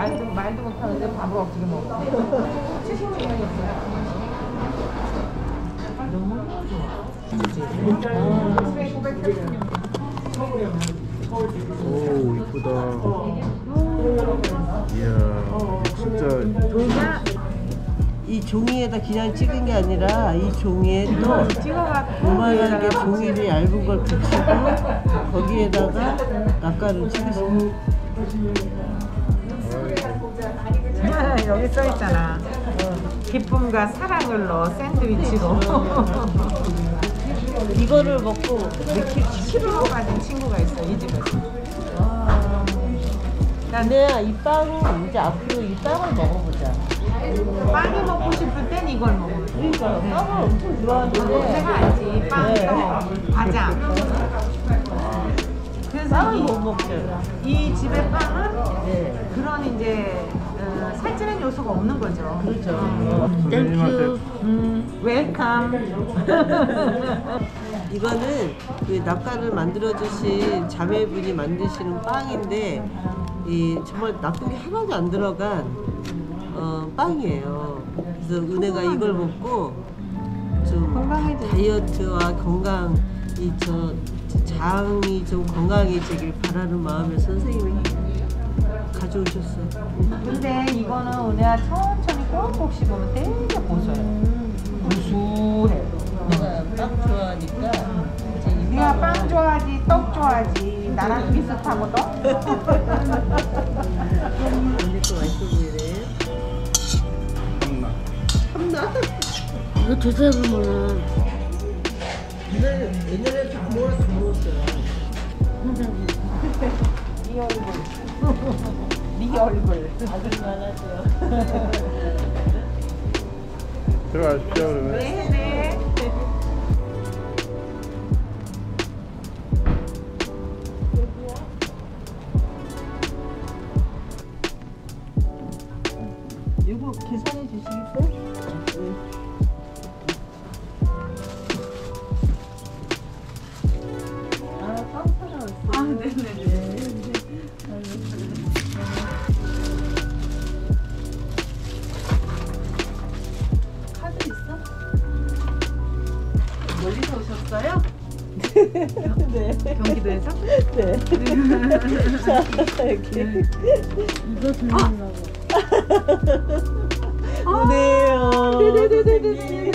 말도 못하는데 밥을 어떻게 먹어? 70주년이었어요. 너무 좋아. 오 이쁘다. 이야 진짜. 이 종이에다 그냥 찍은 게 아니라 이 종이에 또 요만하게 종이를 얇은 걸 붙이고 거기에다가 낙가를 찍으시고. 여기 써 있잖아. 기쁨과 사랑을 넣어 샌드위치로. 이거를 먹고 느낌 7로 빠진 친구가 있어 이 집에서. 근데 이 빵은 이제 앞으로 이 빵을 먹어보자. 빵이 먹고 싶을 땐 이걸 먹어. 그러니까 빵을 엄청 좋아하는데 내가 알지. 빵, 과자. 그래서 빵을 못 먹죠. 이 집의 빵은 네. 그런 이제 살찌는 요소가 없는 거죠. 그렇죠. 선생님한테 웰컴. 이거는 그 낙가를 만들어 주신 자매분이 만드시는 빵인데 이 정말 나쁜 게 하나도 안 들어간 빵이에요. 그래서 은혜가 이걸 먹고 좀 다이어트와 건강 장이 좀 건강해지길 바라는 마음에 선생님이 가져오셨어요. 근데 이거는 은혜가 천천히 꼭꼭 씹으면 되게 고소해요. 구수해. 내가 빵 좋아하니까 네가 빵 좋아하지, 떡 좋아하지. 나랑 비슷하거든. 언니 거 맛있어 보이네. 참나? 이거 드셔보면은 옛날에 다 먹었어요. 네 얼굴. 네 얼굴. 아들만 하죠. 들어가십시오 그러면. 네. 이거 계산해 주시겠어요? 카드 있어? 멀리서 오셨어요? 네. 경기도에서? 네. 자, 이렇게. 이거 들리려고. 오네요. 네네네네네.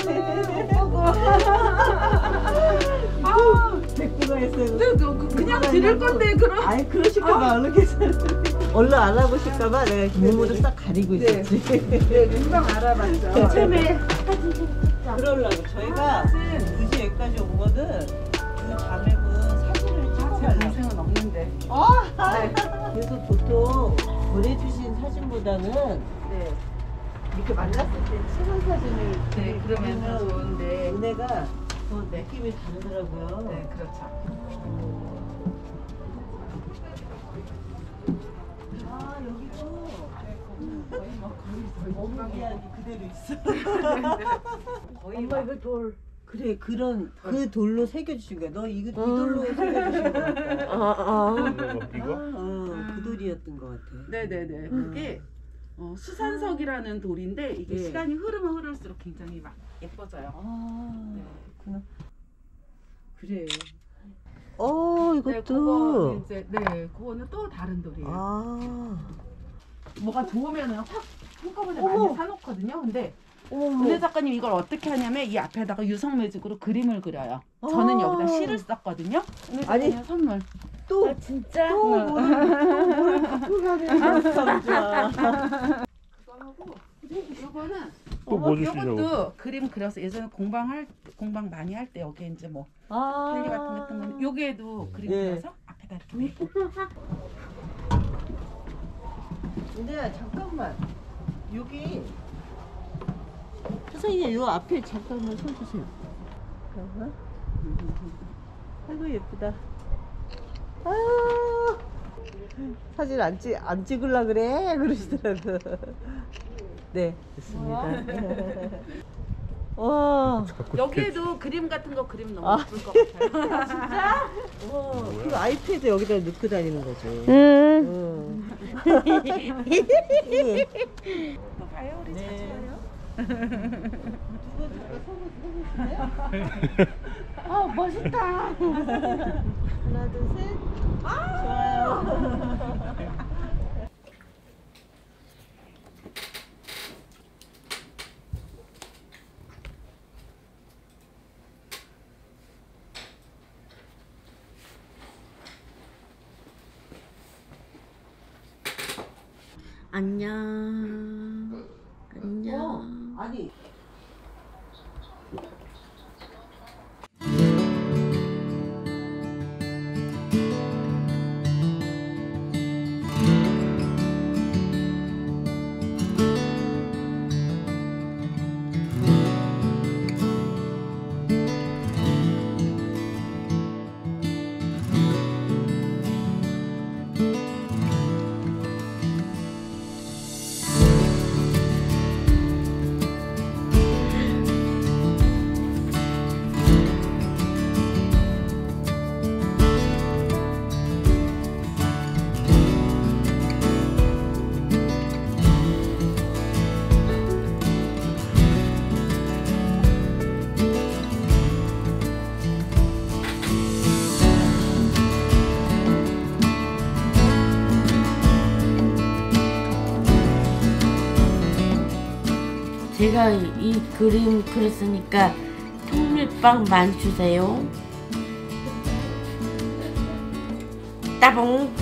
백구가 있어요. 그냥 드릴 건데 그럼. 아니 그러실까봐 얼른 계산. 얼른 알아보실까봐 내가 몸으로 싹 가리고 있었지. 네, 금방 알아봤죠. 처음에 그러려고 저희가 굳이 여기까지 온 거는 그 자매분 사진을 제 찍어가려고. 동생은 없는데. 네. 그래서 보통 보내주신 사진보다는 네. 이렇게 만났을 때 친한 사진을 네, 그러면 더 보내면 좋은데. 은혜가 더 느낌이 다르더라고요. 네, 그렇죠. 아 여기도 거의 이야기 그대로 있어. 엄마 이거 돌. 그래 그런 그 돌로 새겨주신 거야. 너 이 돌로 새겨주신 거 같아. 이거? 그 돌이었던 것 같아. 네네네. 그게 수산석이라는 돌인데 이게 네. 시간이 흐르면 흐를수록 굉장히 막 예뻐져요. 아 네. 그렇구나. 그래. 네, 그거는 이제 그거는 또 다른 돌이에요. 아. 뭐가 좋으면은 확 한꺼번에 어머. 많이 사놓거든요. 근데 어머. 은혜 작가님 이걸 어떻게 하냐면 이 앞에다가 유성 매직으로 그림을 그려요. 저는 여기다 시를 썼거든요. 은혜 아니. 작가님 선물. 또 진짜? 뭘 갖고 가는 남자. 그거 하고 이거는 또 뭐 주시죠? 이것도 그림 그려서 예전에 공방 많이 할 때 여기 이제 뭐 캘리 같은 거 했던 건 여기에도 그림 네. 그려서 앞에다 이렇게 메고. 근데 잠깐만 여기 선생님 요 앞에 잠깐만 서 주세요. 잠깐만. 아이고 예쁘다. 아유 사진 안 찍을라 그래 그러시더라고. 네 됐습니다. 와. 여기에도 그림 같은 거 그림 너무 예쁠 것 같아요. 와. 그 아이패드 여기다 넣고 다니는 거죠. 응. 또 봐요, 우리 자주 봐요. 멋있다. 하나, 둘, 셋. 좋아요. 안녕. 안녕. 아니. 제가 이 그림 그렸으니까 통밀빵 많이 주세요. 따봉.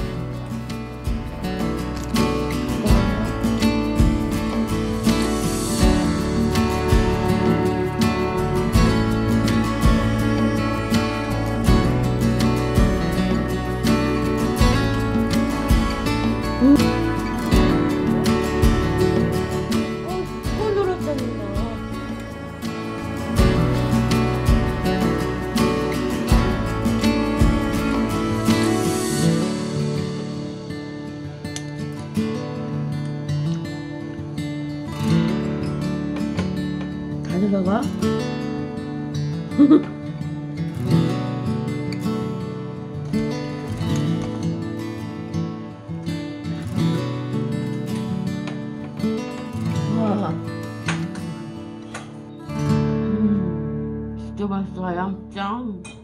가져가봐. 와. 진짜 맛있어, 양짱.